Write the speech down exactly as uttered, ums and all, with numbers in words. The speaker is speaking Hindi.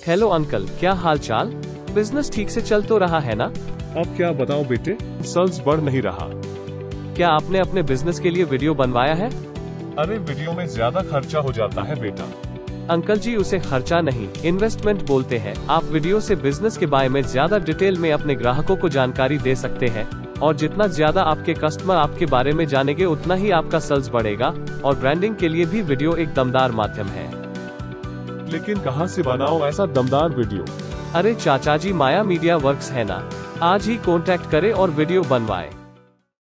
हेलो अंकल, क्या हाल चाल? बिजनेस ठीक से चल तो रहा है ना? अब क्या बताऊं बेटे, सेल्स बढ़ नहीं रहा। क्या आपने अपने बिजनेस के लिए वीडियो बनवाया है? अरे वीडियो में ज्यादा खर्चा हो जाता है बेटा। अंकल जी, उसे खर्चा नहीं, इन्वेस्टमेंट बोलते हैं। आप वीडियो से बिजनेस के बारे में ज्यादा डिटेल में अपने ग्राहकों को जानकारी दे सकते हैं, और जितना ज्यादा आपके कस्टमर आपके बारे में जानेंगे उतना ही आपका सेल्स बढ़ेगा। और ब्रांडिंग के लिए भी वीडियो एक दमदार माध्यम है। लेकिन कहां से बनाऊं ऐसा दमदार वीडियो? अरे चाचा जी, माया मीडिया वर्क्स है ना, आज ही कांटेक्ट करें और वीडियो बनवाएं।